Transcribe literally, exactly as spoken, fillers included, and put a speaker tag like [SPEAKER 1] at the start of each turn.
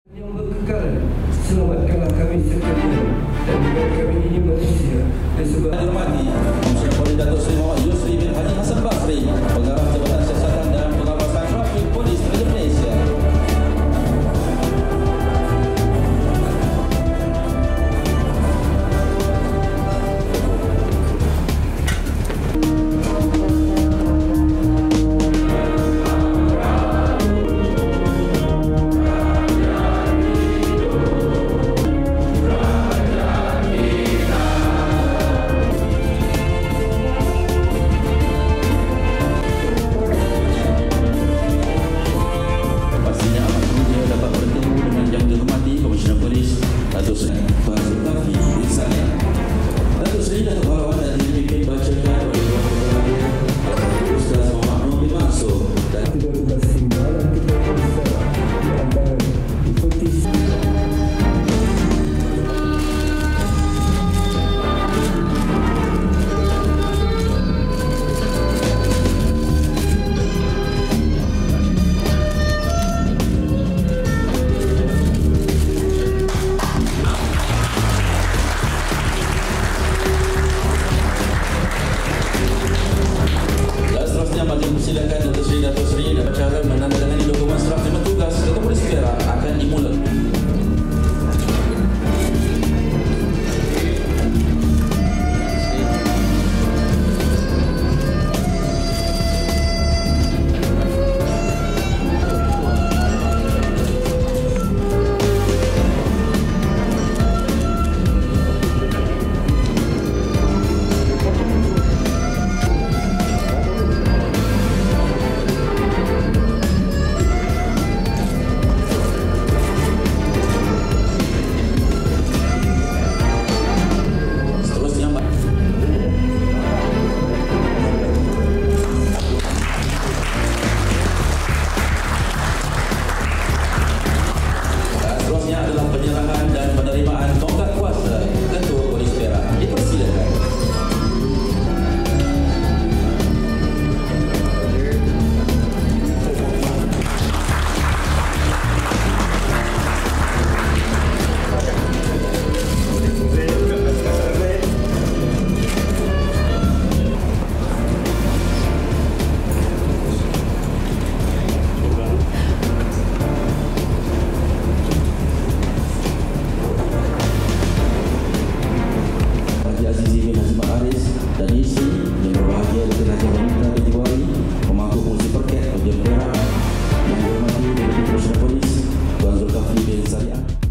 [SPEAKER 1] Yang berkekal, selamatkanlah kami sekalian dan biar kami ini manusia dan sebab
[SPEAKER 2] Dihormati Komisioner Polis Datuk Seri Muhammad Yusri bin Haji Hassan Basri, Pengarah Jabatan Siasatan dan Pengawasan Trafik Polis Negeri Malaysia. Datuk Seri Fazul Kafi bin Saleh. Datuk Seri Datuk Pahlawan dan dipimpin bacakan oleh Tuan Ustaz Muhammad Nur bin Mansur dan
[SPEAKER 1] tugas timbalan kita bersama di antara ikuti
[SPEAKER 2] silakan Datuk Seri Datuk Seri dan cara menandatangani dokumen serah terima tugas Ketua Polis Perak akan dimulai. Adalah penyerahan dan penerimaan tongkat kuasa Ketua Polis Perak. Dipersilakan. Dan isi yang berbahagia di tengah jalan Mitra Ketiwari, pemangku fungsi perket Penjam Perak yang dihormati Deputi Komisioner Polis Tuan Zulkifli bin Zalian.